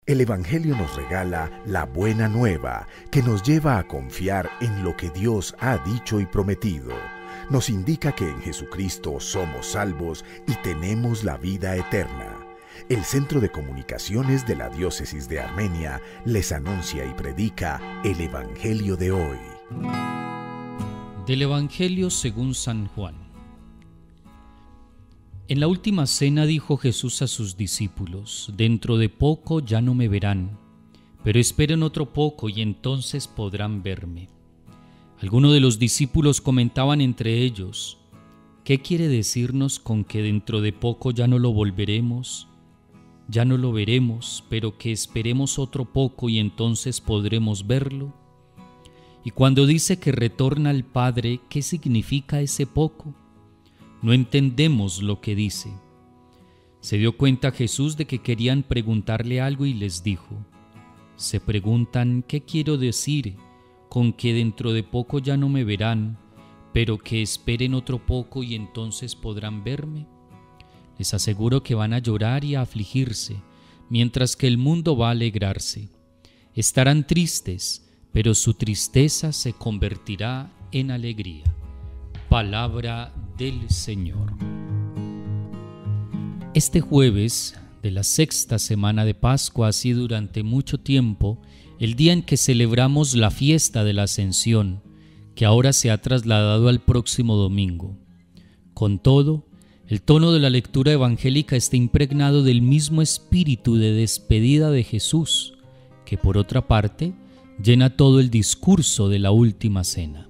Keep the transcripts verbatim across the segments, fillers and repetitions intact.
El Evangelio nos regala la buena nueva que nos lleva a confiar en lo que Dios ha dicho y prometido. Nos indica que en Jesucristo somos salvos y tenemos la vida eterna. El Centro de Comunicaciones de la Diócesis de Armenia les anuncia y predica el Evangelio de hoy. Del Evangelio según San Juan. En la última cena dijo Jesús a sus discípulos: dentro de poco ya no me verán, pero esperen otro poco y entonces podrán verme. Algunos de los discípulos comentaban entre ellos: ¿qué quiere decirnos con que dentro de poco ya no lo volveremos? Ya no lo veremos, pero que esperemos otro poco y entonces podremos verlo. Y cuando dice que retorna al Padre, ¿qué significa ese poco? No entendemos lo que dice. Se dio cuenta Jesús de que querían preguntarle algo y les dijo: se preguntan qué quiero decir con que dentro de poco ya no me verán, pero que esperen otro poco y entonces podrán verme. Les aseguro que van a llorar y a afligirse, mientras que el mundo va a alegrarse. Estarán tristes, pero su tristeza se convertirá en alegría. Palabra del Señor. Este jueves de la sexta semana de Pascua ha sido durante mucho tiempo el día en que celebramos la fiesta de la Ascensión, que ahora se ha trasladado al próximo domingo. Con todo, el tono de la lectura evangélica está impregnado del mismo espíritu de despedida de Jesús, que por otra parte llena todo el discurso de la última cena.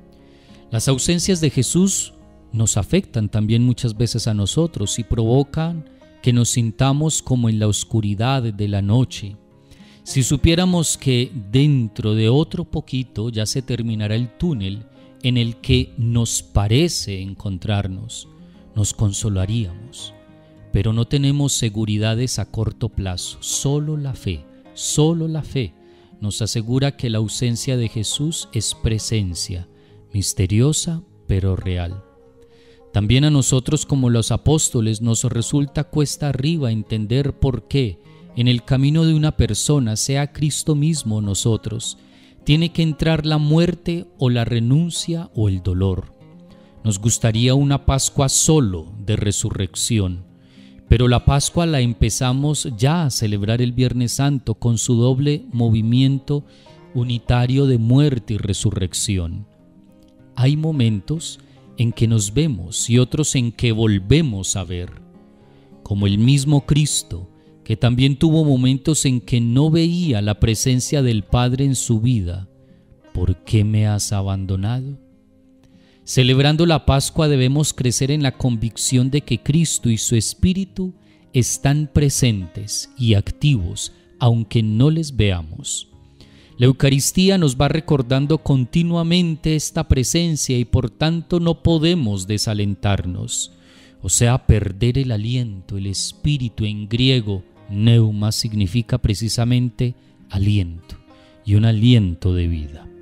Las ausencias de Jesús nos afectan también muchas veces a nosotros y provocan que nos sintamos como en la oscuridad de la noche. Si supiéramos que dentro de otro poquito ya se terminará el túnel en el que nos parece encontrarnos, nos consolaríamos. Pero no tenemos seguridades a corto plazo. Solo la fe, solo la fe nos asegura que la ausencia de Jesús es presencia, misteriosa pero real. También a nosotros, como los apóstoles, nos resulta cuesta arriba entender por qué en el camino de una persona, sea Cristo mismo o nosotros, tiene que entrar la muerte o la renuncia o el dolor. Nos gustaría una Pascua solo de resurrección, pero la Pascua la empezamos ya a celebrar el Viernes Santo con su doble movimiento unitario de muerte y resurrección. Hay momentos en que nos vemos y otros en que volvemos a ver, como el mismo Cristo, que también tuvo momentos en que no veía la presencia del Padre en su vida. ¿Por qué me has abandonado? Celebrando la Pascua debemos crecer en la convicción de que Cristo y su Espíritu están presentes y activos, aunque no les veamos. La Eucaristía nos va recordando continuamente esta presencia y por tanto no podemos desalentarnos, o sea, perder el aliento. El espíritu en griego, pneuma, significa precisamente aliento y un aliento de vida.